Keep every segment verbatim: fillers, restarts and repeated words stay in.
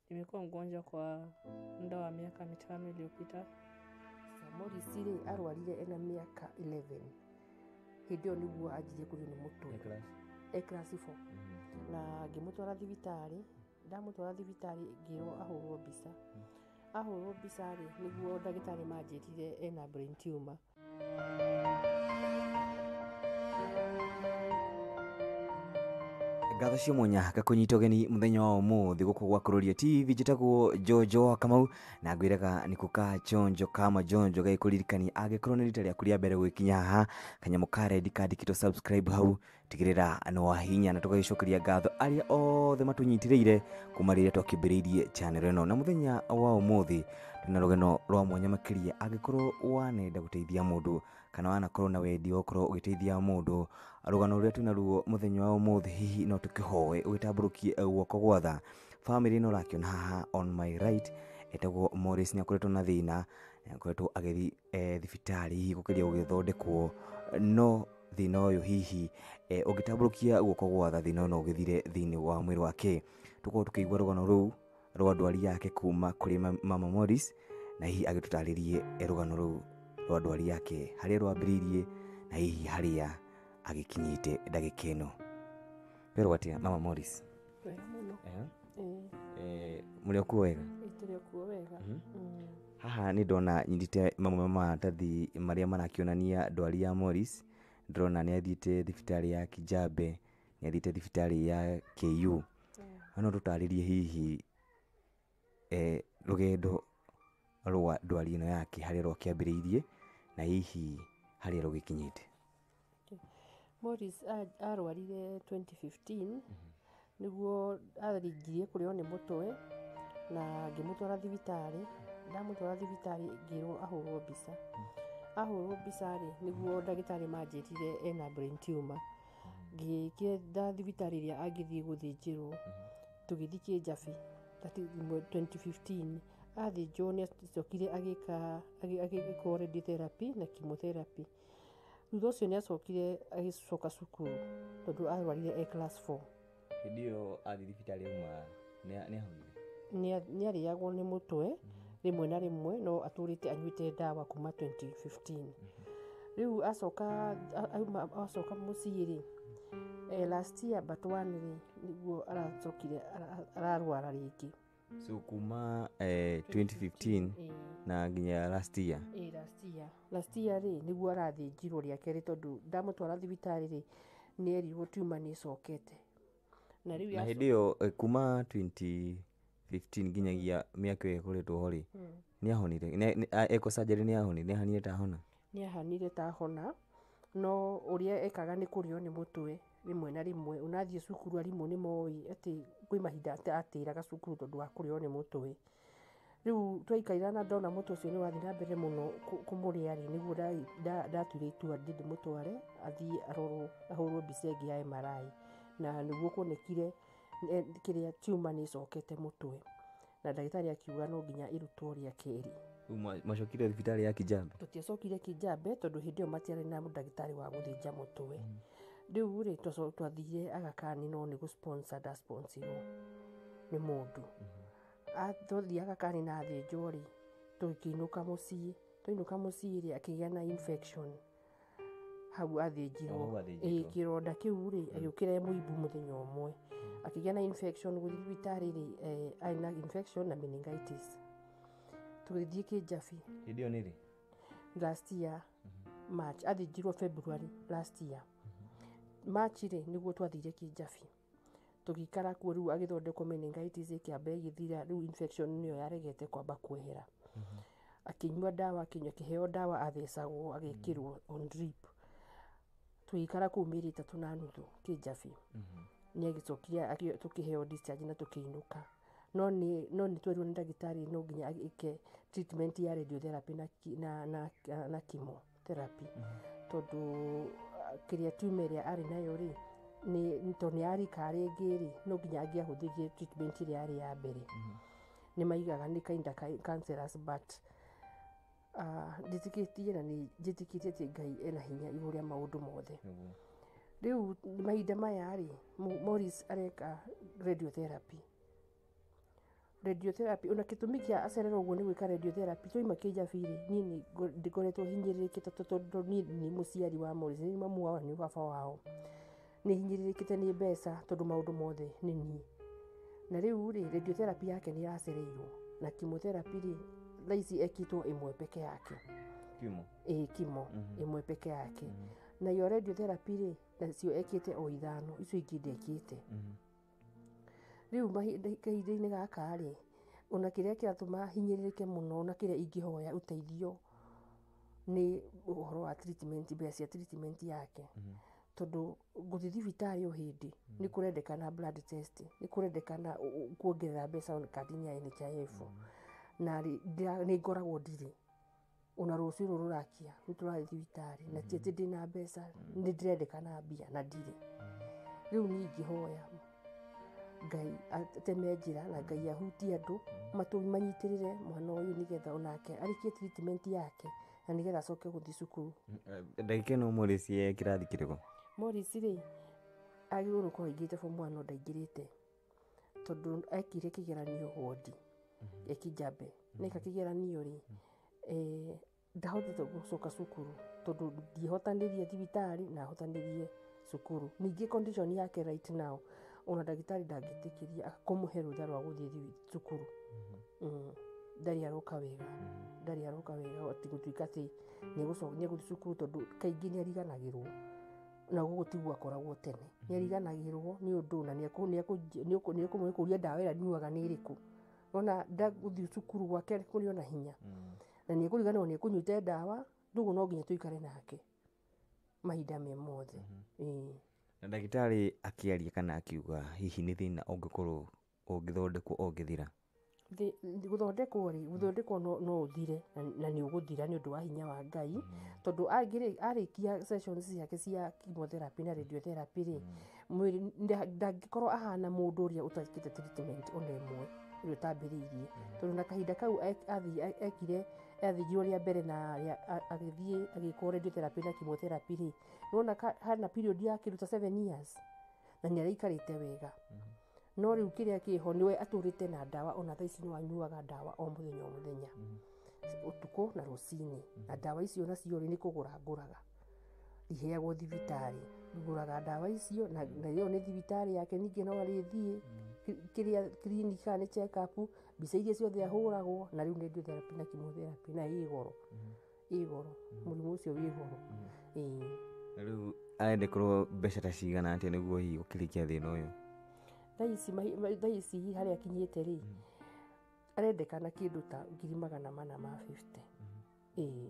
Nimekuwa mgonjwa kwa muda wa miaka mitano iliyopita. Morris ile arwarire ena miaka eleven. Hidio niguo ajiye kuri ni mutwe. E class. E class four. Mm -hmm. Na ngimutwara thibitari, ndamutwara thibitari ngiro ahurwo mbica. Mm. Ahurwo mbica ri niguo ndagitari manjirire ena brain tumor. Ngatho cio Munya gakunyita ugeni muthenya wa umuthi guku gwa Kuroria T V njitagwo Jojo Kamau na ngwiraga nikuka chonjo kama jonjo gaikuririkani agikorwo ni rita riaku ria mbere gwikinya haha kanyamu ka red kandikitwo subscribe hau tigirira no wahinya na tugagicokeria ngatho aria othe matunyitiriire kuma riria twakibiriirie channel ino na muthenya wa umuthi na rugeno rwa mwanya makiria agikorwo wanenda guteithia mundu kana wanakorwo na wendi okorwo ugiteithia mundu rugano ruria twina ruo muthenya wa umuthi hihi no tukihoe ugitamburukie guoko gwatha family ino rakiona haha on my right etagwo Morris ni akoretwo na thina ni akoretwo agethi e, thibitari hihi gukiria ugithondekwo no thina uyu hihi e, ugitamburukia guoko gwatha thina no ugithire thini wa mwiri wake tuko tukigwa rugano ruu rwa ndwari yake kuma kuri mama Morris na hihi agitutaririe rugano ruu rwa ndwari yake haria rwambiririe na hihi haria agikinyite ndagika ino pero watia mama Morris wega muno eh eh muri okuo wega ituri okuo wega mm. Haha ni ndona nyindite mamwe ma tathi maria marakionania ndwari ya Morris ndrona ni athite thibitari ya Kijabe ni athite thibitari ya K U ano tutaririe hihi eh rugendo rwa ndwari ino yake haria rwakiambiriirie na hihi haria rugikinyite. Morris arwarire twenty fifteen mm -hmm. niguo aringirie kurio ni mutwe na ngimutwara thibitari ndamutwara thibitari ngiro ahurwo mbica ahurwo mbica ri niguo ndagitari manjirire ena brain tumor ngikira thibitari ria agithie guthinjirwo tugithiki Jafi twenty fifteen athinjwo ni acokire agika agika radiotherapy na chemotherapy thutha ucio ni acokire agicoka cukuru tondu arwarire e class four. Hidio athi thibitari uma ni ni hawire ni ariagwo ni mutwe rimwe na rimwe no aturite anyuite dawa kuma twenty fifteen. Riu acoka acoka muciri e last year but one ri niguo aracokire ararwara ringi. So kuma eh, twenty fifteen e, na nginya last year eh last year last year ri niguo arathinjirwo ria keri tondu ndamutwara thibitari ri ni erirwo tumor ni cokete na riu na hidio eh, kuma twenty fifteen nginyagia miaka iyo ikoretwo ho ri hmm. ni ahonire eko surgery ni ahonire ni ahanire ta hona ni ahanire ta hona no uria ekaga ni kurio ni mutwe rimwe na rimwe unathie cukuru arimu ni moi ati kwi mahinda atiraga cukuru tondu wa kurio ni mutwe riu twaikaira na ndona mutwe ucio ni wathira mbere muno kumuria ri niguo ndatwire itua ndi mutware athie arorwo ahurwo mbica ingi ya M R I na niguo kuonekire kiria tumor ni cokete mutwe na ndagitari akiuga no nginya irutwo ria keri. Macokire thibitari ya Kijabe tutiacokire Kijabe tondu hindi yo matiari na ndagitari wa guthinja mutwe. Riu ri twathire Aga Khan no ni gusponsor da sponsor ni mundu athothia Aga Khan na thinjwo ri tukiinuka mucii tuinuka mucii ri akigia na infection hau athinjirwo e kironda kiu ri agiukira muibu muthenya umwe akigia na infection guthi thibitari ri aina infection na meningitis tugithie Kijafi hidio niri last year mm -hmm. March athinjirwo February last year mm -hmm. March ri niguo twathire Kijafi tugikara kuo riu agithondekwo meningitis ikiambe igithira riu infection niyo yaregete kwamba kwehera mm -hmm. Akinywa dawa kinya kiheo dawa athecagwo agikirwo mm -hmm. on drip tuikara ku miri tatu na nuthu Kijafi mm -hmm. ni agicokire tukiheo discharge na tukiinuka no ni no ni tweru ndagitari no nginya ike treatment ya radiotherapy na na na, na chemotherapy mm -hmm. tondu kiria tumor ya ari nayo ri ni to ni ari kare ngiri no nginya angiahuthirie treatment ria ari ya mbere mm -hmm. ni maigaga ni kinda cancerous but ah uh, nditikitie na ni njitikitie ti Ngai ena hinya iguru ya maundu mothe mm -hmm. Riu mahinda maya ri Morris areka radiotherapy radiotherapy ona kitumi kia acererwo guo ni gwika radiotherapy twa imakia biri nini ndikoretwo hinyiririkite tondu ni ni muciari wa Morris ni mamu wao ni baba wao ni hinyiririkite ni mbeca tondu maundu mothe ni ni na riu ri radiotherapy yake ni yacereirwo na chemotherapy ri thaici ekitwo imwe peke yake kimo eh kimo mm -hmm. imwe peke yake mm -hmm. na yo radiotherapy ri nacio ekite o ithano icio ingi ndekite mm -hmm. riu mahinda-inĩ gaka rĩ ona kĩrĩa kĩratũma hinyiririke muno na kĩrĩa ingĩhoya uteithio ni uhoro wa treatment mbia cia treatment yake mm -hmm. tondu guthi thibitari o hindi mm -hmm. ni kurendekana blood test ni kurendekana kuongerera mbeca on kadi-inĩ ya N H I F mm -hmm. na ni ngoragwo ndiri ona rucio ruru rakia ni turathi thibitari mm -hmm. na tieti ndina mbeca mm -hmm. ni ndirendekana mbia na ndiri riu ni ingĩhoya Ngai ateme njira na Ngai ahutie andu matu manyitirire mwana uyu nigetha onake arikie treatment yake na nigetha acoke guthi cukuru. Ndagika ino Morris ye kirathi kiriko Morris ri agirwo ko ingite form one ndaingirite tondu ekire kigeranio wodi ekijambe nika kigeranio ri eh ndahotete gucoka cukuru tondu ndihotanirie thibitari na hotanirie cukuru ningi condition yake right now ona ndagitari ndangitikiria kumuhe rutha rwa guthii cukuru mm ndari aroka wega ndari aroka wega ati gutuika ati ni gucoka ni guthii cukuru tondu kaingi ni ariganagirwo na gugutigwa koragwo tene ni ariganagirwo ni undu na ni akunia ni akumuria dawa ira nyuaga ni iriku ona ndaguthii cukuru gwake kuri ona hinya na ni akuriganwo ni akunyuite dawa ndugu no nginya tuikare nake mahinda me mothe eh na ndagitari akiaria kana akiuga hihi ni thina ungikorwo ungithondekwo ungithira thi guthondekwo ri guthondekwo no no uthire na ni uguthira ni undu wa hinya wa Ngai tondu angire arikia sessions ciake cia chemotherapy na radiotherapy ri mwiri ndangikorwo ahana mundu uria utakite treatment ona imwe uri tambiririe tondu na kahinda kau athi ekire athigirwo ria mbere na agithie agikora radiotherapy na chemotherapy ri nona hana period ya kiruta seven years na ni arikarite wega no riu kiria kiho niwe aturite na dawa ona thaici ni wanyuaga dawa o muthenya o muthenya utuko na rucini na dawa icio na cio ni kugura nguraga iheagwo thibitari nguraga dawa icio na yo ni thibitari yake ningi no arithie kiria clinic kana check up bisa iria ciothe ahuragwo na riu radiotherapy na chemotherapy na igoro igoro murimu ucio wi igoro eh riu aende korwo mbeca ta cigana atia niguo hi ukirikia thina uyu thaici thaici haria akinyite ri arendekana kindu ta ngiri magana mana ma fifty eh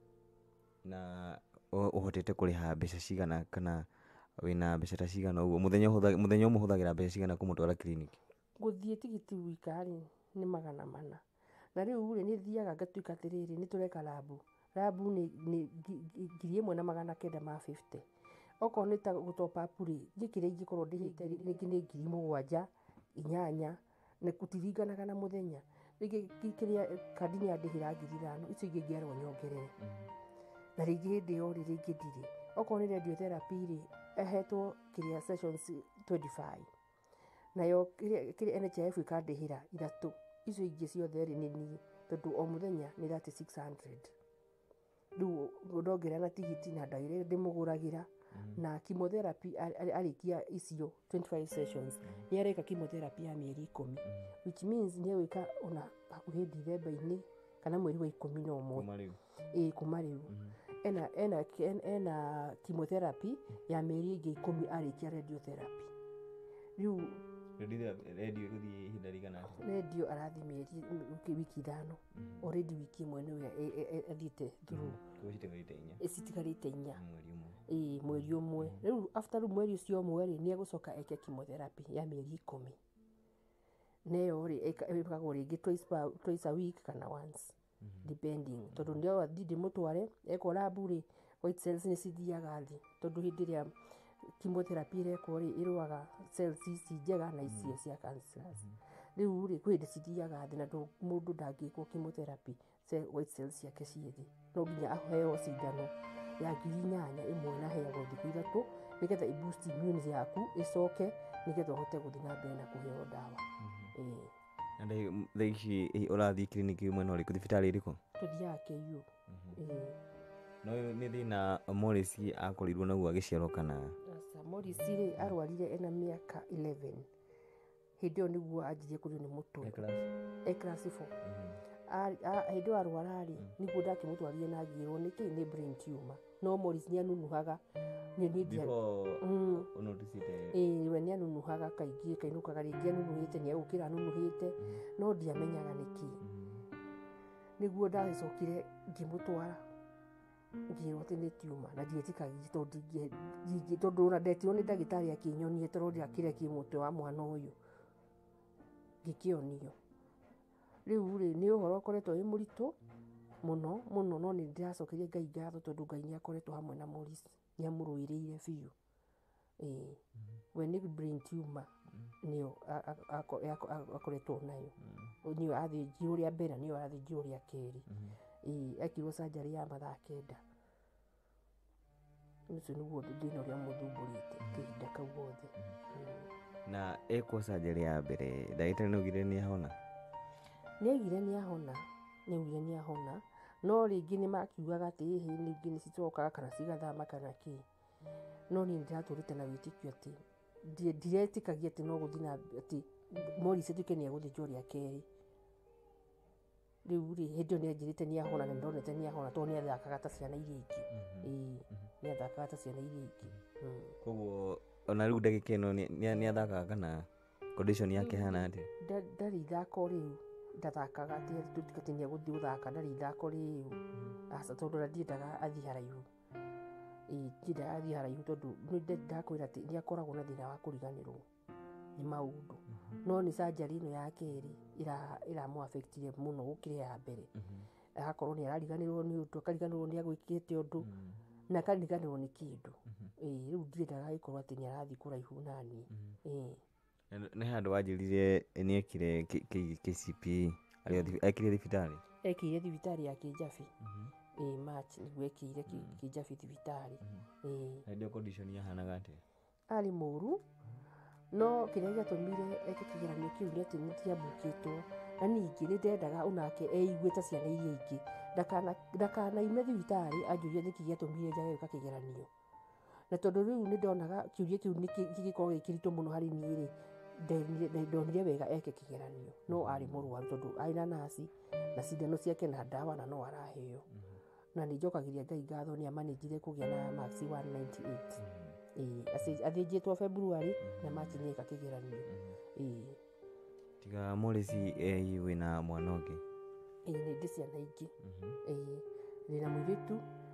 na uhotete kuriha mbeca cigana kana wina mbeca ta cigana uguo muthenya muthenya umuhuthagira mbeca cigana kumutwara clinic guthie tigiti wikari ni magana mana na riu ri ni thiaga ngatuika tiriri ni tureka labu labu ni ni ngiri imwe na magana kenda ma fifty oko ni ta gutopa puri gikire ingikorwo ndihite ringi ni ngiri mugwanja inyanya ni kutiringanaga na muthenya ringi kiria kadi ni andihira ngiri ithano icio ingi ngiarwo nyongerere na ringi hindi yo ri ringi ndiri oko ni radiotherapy ri ehetwo kiria sessions twenty-five nayo kiria N H I F ikandihira ithatu icio ingi ciothe ri ni ni tondu o muthenya ni thirty-six hundred riu ndongerera na tigiti na ndaire ndimuguragira na chemotherapy arikia icio twenty-five sessions ni areka chemotherapy ya mieri ikumi which means ni wika ona hakuhi December-ini kana mweri wa ikumi na umwe eh kuma riu ena ena ena chemotherapy ya mieri ingi ikumi arikia radiotherapy riu radio radio guthie ihinda rigana radio arathi mieri wiki ithano already wiki imwe ni athite through kucitigarite inya icitigarite inya mweri umwe eh mweri umwe riu after mweri ucio umwe ri ni agucoka eke chemotherapy ya mieri ikumi neyo ri ekagwo ringi twice twice a week kana once depending tondu ndio athidi mutware eko labu ri white cells ni cithiaga thi tondu hindi ria chemotherapy reko ri irwaga cells ici njega na icio cia cancers riu ri kwindi cithiaga thi na mundu ndangikwo chemotherapy cell white cells ciake cithi no nginya aheo cindano ya ngiri inyanya imwe na heagwo thiku ithatu nigetha iboost immune yaku icoke nigetha uhote guthii na mbere na kuheo dawa eh na thaa ici ũrathiĩ kiriniki mwena ũrĩkũ, thibitarĩ ĩrĩkũ? Tũthiaga K U. ĩĩ. No nĩ thĩna Morris akorirwo naguo agĩciarwo kana? Aca Morris rĩ arwarire ena mĩaka eleven. Hĩndĩ ĩyo nĩguo anjirie kũrĩo nĩ mũtwe. E class four. Hĩndĩ ĩyo arwara rĩ nĩguo ndakĩmũtwarire na ngĩrwo nĩkĩ nĩ brain tumor. No Morris nĩanunuhaga. Ĩĩ we nĩanunuhaga kaingĩ, kainũkaga rĩngĩ anunuhĩte, nĩegũkĩra anunuhĩte, no ndiamenyaga nĩkĩ. Nĩguo ndagĩcokire ngĩmũtwara ngĩrwo atĩ nĩ tumor, na ndietĩkagia tondũ ona ndetirwo nĩ ndagĩtarĩ akĩnyonie tondũ ndiakĩrĩ mũtwe wa mwana ũyũ, ngĩkĩonio. Rĩu rĩ nĩ ũhoro ũkoretwo wĩ mũritũ mũno mũno, no nĩ ndĩracokeria Ngai ngatho tondũ Ngai nĩakoretwo hamwe na Morris, nĩamũrũĩrĩire biũ. Ĩĩ we nĩ brain tumor nĩyo akoretwo nayo, nĩyo athĩnjirwo rĩa mbere, nĩyo athĩnjirwo rĩa kerĩ. Ĩĩ ekirwo surgery ya mathaa kenda. Ũcio nĩguo thĩna ũrĩa mũthumbũrĩte kahinda kau gothe. Na ekwo surgery ya mbere ndagĩtarĩ nĩaugire nĩahona? Nĩaugire nĩahona, nĩaugire nĩahona, no rĩngĩ nĩmakiugaga atĩ hĩhĩ rĩngĩ nĩcicokaga kana cigathama kana kĩ. No niĩ nĩndĩratũrĩte na wĩtĩkio atĩ ndiretĩkagia atĩ no gũthiĩ na atĩ Morris atuĩke nĩegũthĩnjwo rĩa kerĩ. Rĩu rĩ hĩndĩ ĩyo nĩanjĩrĩte nĩahona na nĩndonete nĩahona tondũ nĩathakaga ta ciana iria ingĩ. Ĩĩ nĩathakaga ta ciana iria ingĩ. Koguo ona rĩu ndagĩka ĩno nĩathakaga kana condition yake hana atĩa? Ndarĩ ithako rĩu, ndathakaga atĩ atĩ nĩegũthiĩ gũthaka, ndarĩ ithako rĩu. Aca tondũ ona ndiendaga athiĩ haraihu. Ĩĩ ndiendaga athiĩ haraihu tondũ nĩndakwĩra atĩ nĩakoragwo na thĩna wa kũriganĩrwo nĩ maũndũ. No nĩ surgery ĩno ya kerĩ ĩramũ-affect-ire mũno gũkĩra ya mbere. Agakorwo nĩarariganĩrwo nĩ ũndũ, akariganĩrwo nĩegwĩkĩte ũndũ, na akariganĩrwo nĩ kĩndũ. Ĩĩ rĩu ndiendaga agĩkorwo atĩ nĩarathiĩ kũraihu naniĩ. Ĩĩ. Nĩ handũ wanjĩrire nĩekire K C P E, ekire thibitarĩ? Ekire thibitarĩ ya Kĩnjabi. Ĩĩ March nĩguo ekire Kĩnjabi thibitarĩ. Ĩĩ. Hĩndĩ ĩyo condition yahanaga atĩa? Arĩ mũru, no kĩrĩa gĩatũmire eke kĩgeranio kĩu nĩ atĩ nĩkĩambũkĩtwo, na ningĩ nĩndendaga onake eigue ta ciana iria ingĩ, ndakanaime thibitarĩ anjũrie nĩkĩ gĩatũmire njage gwĩka kĩgeranio. Na tondũ rĩu nĩndonaga kĩũria kĩu gĩgĩkorwo gĩ kĩritũ mũno harĩ niĩ rĩ, ndonire wega eke kĩgeranio, no arĩ mũrwaru tondũ arĩ na naci na cindano ciake na ndawa na no araheo. Na nĩnjokagĩria Ngai ngatho nĩamanĩnjire kũgĩa na marks one ninety-eight. Ĩĩ athĩnjĩtwo February na March nĩeka kĩgeranio. Ĩĩ. Tiga Morris wĩna mwana ũngĩ? Ĩĩ nĩndĩ ciana ingĩ. Ĩĩ ndĩna mũirĩtu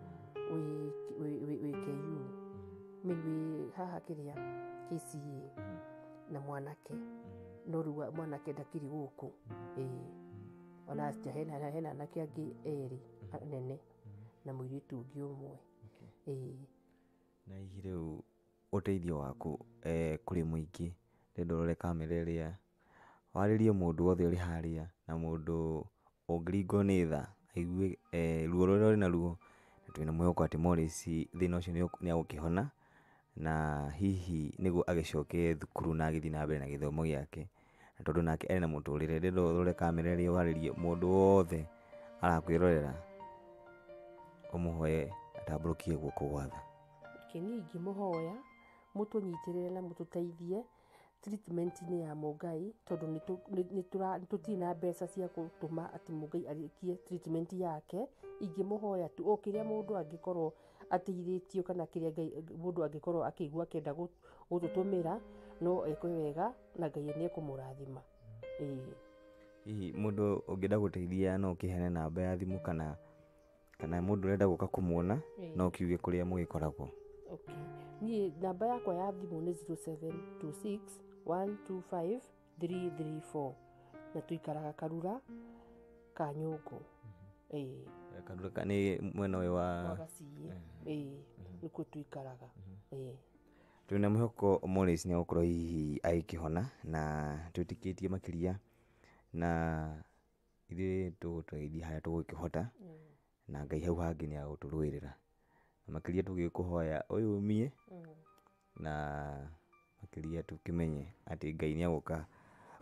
wĩ K U, wĩ haha kĩrĩa K C A, na mwanake, no rĩu mwanake ndakĩrĩ gũkũ. Ĩĩ ona hena anake angĩ erĩ anene na mũirĩtu ũngĩ ũmwe. Ĩĩ. Na hihi rĩu ũteithio waku kũrĩ mũingĩ, ndĩrenda ũrore kamera ĩrĩa, warĩrie mũndũ wothe ũrĩ harĩa na mũndũ ũngĩringwo nĩ tha aigue ruo rũrĩa ũrĩ naruo, na twĩna mwĩhoko atĩ Morris thĩna ũcio nĩagũkĩhona, na hihi nĩguo agĩcoke thukuru na agĩthiĩ na mbere na gĩthomo gĩake, na tondũ nake arĩ na mũtũrĩre. Ndĩrenda ũrore kamera ĩrĩa warĩrie mũndũ wothe arakwĩrorera, ũmũhoye atambũrũkie guoko gwa tha. Niĩ ingĩmũhoya mũtũnyitĩrĩre na mũtũteithie treatment-inĩ ya Mũngai, tondũ nĩtũtirĩ na mbeca cia gũtũma atĩ Mũngai arĩkie treatment yake. Ingĩmũhoya tu o kĩrĩa mũndũ angĩkorwo ateithĩtio kana kĩrĩa mũndũ angĩkorwo akĩigua akĩenda gũtũtũmĩra, no eke wega na Ngai nĩekũmũrathima. Ĩĩ. Hihi mũndũ ũngĩenda gũteithia no ũkĩheane namba ya thimũ kana kana mũndũ ũrenda gũka kũmuona no kiuge kũrĩa mũgĩkoragwo. Okay. Niĩ namba yakwa ya thimũ nĩ zero seven two six one two five three three four, na tuikaraga Karura ka Nyũngũ. Ĩĩ. Karura nĩ mwena ũyũ wa Gaciĩ. Ĩĩ nĩkuo tuikaraga. Ĩĩ. Twĩna mwĩhoko Morris nĩagũkorwo hihi agĩkĩhona na twĩtĩkĩtie makĩria, na ithuĩ tũgũteithia harĩa tũgũkĩhota, na Ngai hau hangĩ nĩagũtũrũĩrĩra, na makĩria tũgĩkũhoya ũyũ umie, na makĩria tũkĩmenye atĩ Ngai nĩagũka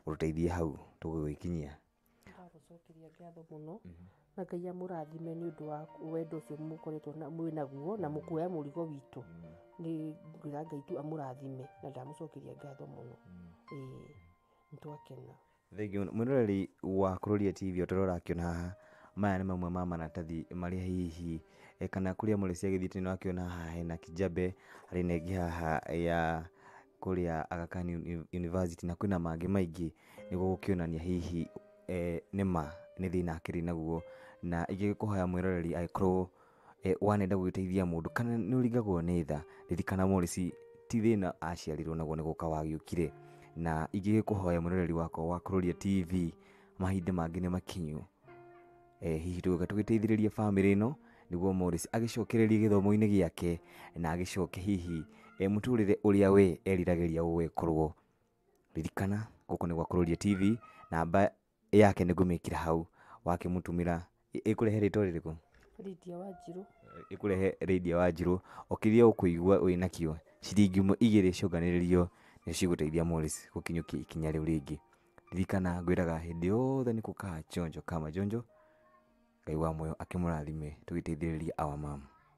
uruteithie hau tugwikinyia. Ndagucokeria ngatho muno na Ngai amurathime ni undu wa wendo ucio mukoretwo na mwinaguo na mukuoya murigo witu. Ni ngwira Ngai tu amurathime na ndamucokeria ngatho muno. Eh, ntwakena. Thegio mwiroreri wa Kuroria T V utorora akiona haha maya ni mamwe ma maratathi maria hihi e, kana kuria muri cia githiti no akiona haha hena Kijabe hari nengi haha ya kuria Aga Khan University na kwina mangi maingi niguo gukionania hihi e, nima ni thina akiri naguo na igikuhoya mwiroreri aikorwo e, wanenda gwiteithia mundu kana ni urigagwo ni tha ririkana Morris ti thina aciarirwo naguo ni guka wagiukire na igikuhoya mwiroreri wako wa Kuroria T V mahinda mangi ni makinyu eh hihi tuga tugiteithiririe family ino niguo Morris agicokererie githomo-ini giake na agicoke hihi e, muturire uria we eriragiria gugwekorwo. Ririkana guko ni gwa Kuroria T V namba yake ni ngumikira hau wakimutumira ikurehe ritwa ririku Lydia Wanjiru ikurehe Lydia Wanjiru okiria ukuigua wina kio ciringi igiri cionganiririo ni ciguteithia Morris gukinyukia ikinya riu ringi. Ririkana ngwiraga hindi yothe ni kukaa chonjo kama jonjo. Ngai wa moyo akimurathime tugiteithiririe our mom.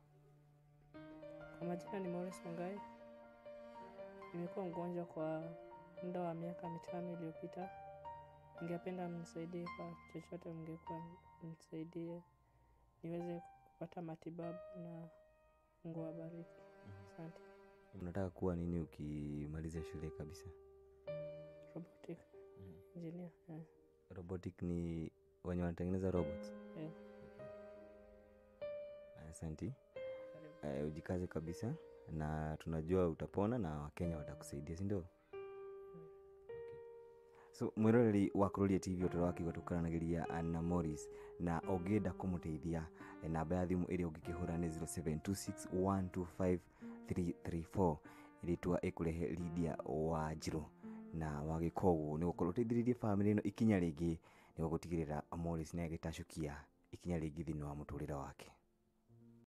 Kwa majina ni Morris Mungai. Nimekuwa mgonjwa kwa muda wa miaka mitano iliyopita. Ningependa mnisaidie kwa chochote, mngekuwa mnisaidie niweze kupata matibabu na Mungu awabariki. Asante. Unataka kuwa nini ukimaliza shule kabisa? Robotic engineer. Yeah. Robotic ni wenye wanatengeneza robots? Yeah. Asante. Uh, ujikaze kabisa na tunajua utapona na Wakenya watakusaidia, si ndio? So mwiroreri wa Kuroria T V utoro wakigotukaranagiria na Morris na ogenda kumuteithia namba ya thimu iri ungikihura ni zero seven two six one two five three three four iritwa ikurehe Lydia Wanjiru na wagikogu ni gukorwo teithiririe family ino ikinya ringi ni gutigirira Morris na agitacukia ikinya ringi thini wa muturire wake.